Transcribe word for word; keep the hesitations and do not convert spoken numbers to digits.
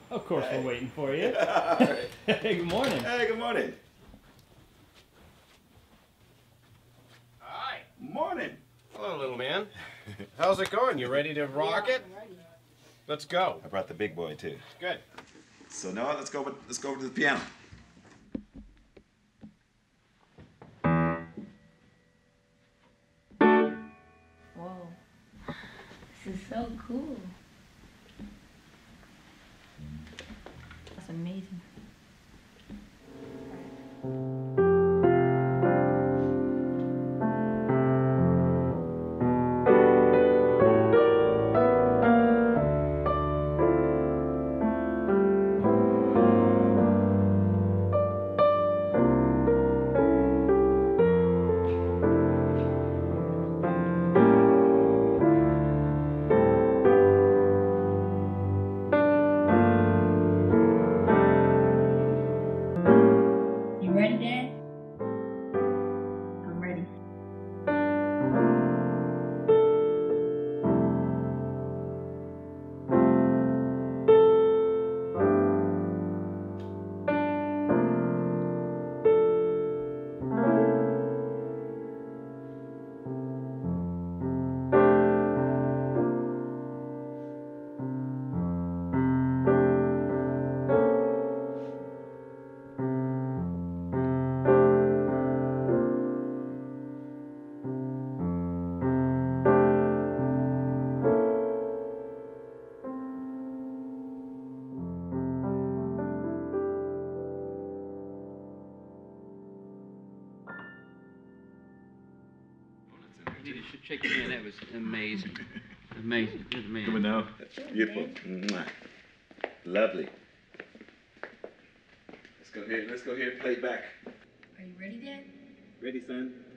Of course, hey. We're waiting for you. Right. Hey, good morning. Hey, good morning. Hi. Morning. Hello, little man. How's it going? You ready to rock it? Let's go. I brought the big boy too. Good. So now let's go. Let's go over to the piano. Whoa, this is so cool. That's amazing. You ready, Dad? I'm ready. You should shake your hand. That was amazing. Amazing. Good man. Coming now. Beautiful. Mwah. Lovely. Let's go here. Let's go here and play it back. Are you ready, Dad? Ready, son?